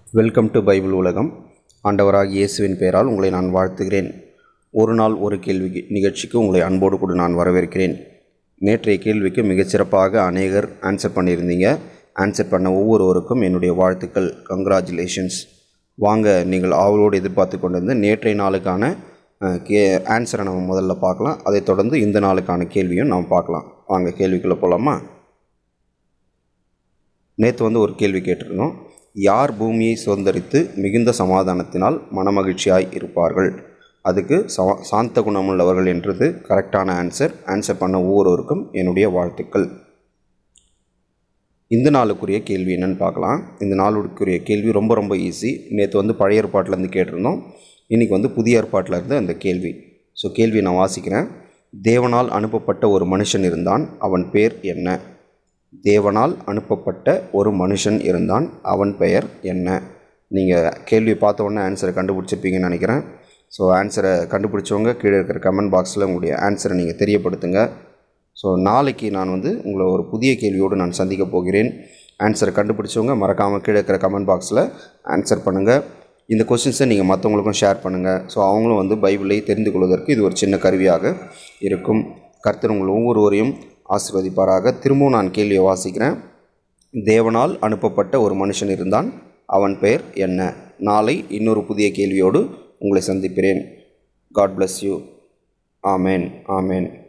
Welcome to Bible உலகம். ஆண்டவராகிய இயேசுவின் பெயரால் உங்களை நான் வாழ்த்துகிறேன். ஒரு நாள் ஒரு கேள்வி நிகழ்ச்சிக்கு உங்களை அன்போடு கூட நான் வரவேற்கிறேன். நேற்றைய கேள்விக்கு மிகச்சிறப்பாக அநேகர் ஆன்சர் பண்ணியிருந்தீங்க. ஆன்சர் பண்ண ஒவ்வொருவருக்கும் என்னுடைய வாழ்த்துக்கள். கங்க்ராச்சுலேஷன்ஸ். வாங்க, நீங்கள் ஆவலோடு எதிர்பார்த்து கொண்டிருந்த நேற்றைய நாளுக்கான ஆன்சரை நம்ம முதல்ல பார்க்கலாம். அதைத் தொடர்ந்து இந்த நாளுக்கான கேள்வியும் நாம் பார்க்கலாம். வாங்க கேள்விக்குள்ளே போகலாமா? நேற்று ஒரு கேள்வி கேட்டிருந்தோம். யார் பூமியை சுதந்தரித்து மிகுந்த சமாதானத்தினால் மனமகிழ்ச்சியாய் இருப்பார்கள்? அதுக்கு சாந்த குணமுள்ளவர்கள் என்றது கரெக்டான ஆன்சர் பண்ண ஒவ்வொருவருக்கும் என்னுடைய வாழ்த்துக்கள். இந்த நாளுக்குரிய கேள்வி என்னன்னு பார்க்கலாம். இந்த நாளுக்குரிய கேள்வி ரொம்ப ஈஸி. நேற்று பழைய ஏற்பாட்டிலேருந்து கேட்டிருந்தோம். இன்றைக்கி புதிய ஏற்பாட்டிலேருந்து அந்த கேள்வி. ஸோ கேள்வி நான் வாசிக்கிறேன். தேவனால் அனுப்பப்பட்ட ஒரு மனுஷன் இருந்தான், அவன் பேர் என்ன? தேவனால் அனுப்பப்பட்ட ஒரு மனுஷன் இருந்தான், அவன் பெயர் என்ன? நீங்கள் கேள்வி பார்த்த உடனே ஆன்சரை கண்டுபிடிச்சிருப்பீங்கன்னு நினைக்கிறேன். ஸோ ஆன்சரை கண்டுபிடிச்சவங்க கீழே இருக்கிற கமெண்ட் பாக்ஸில் உங்களுடைய ஆன்சரை நீங்கள் தெரியப்படுத்துங்க. ஸோ நாளைக்கு நான் உங்களை ஒரு புதிய கேள்வியோடு நான் சந்திக்க போகிறேன். ஆன்சரை கண்டுபிடிச்சவங்க மறக்காமல் கீழே இருக்கிற கமெண்ட் பாக்ஸில் ஆன்சர் பண்ணுங்கள். இந்த கொஸ்டின்ஸை நீங்கள் மற்றவங்களுக்கும் ஷேர் பண்ணுங்கள். ஸோ அவங்களும் பைபிளை தெரிந்து கொள்வதற்கு இது ஒரு சின்ன கருவியாக இருக்கும். கர்த்தர் உங்கள் ஒவ்வொருவரையும் ஆசீர்வதிப்பாராக. திரும்பவும் நான் கேள்வியை வாசிக்கிறேன். தேவனால் அனுப்பப்பட்ட ஒரு மனுஷன் இருந்தான், அவன் பெயர் என்ன? நாளை இன்னொரு புதிய கேள்வியோடு உங்களை சந்திக்கிறேன். God bless you. ஆமேன்.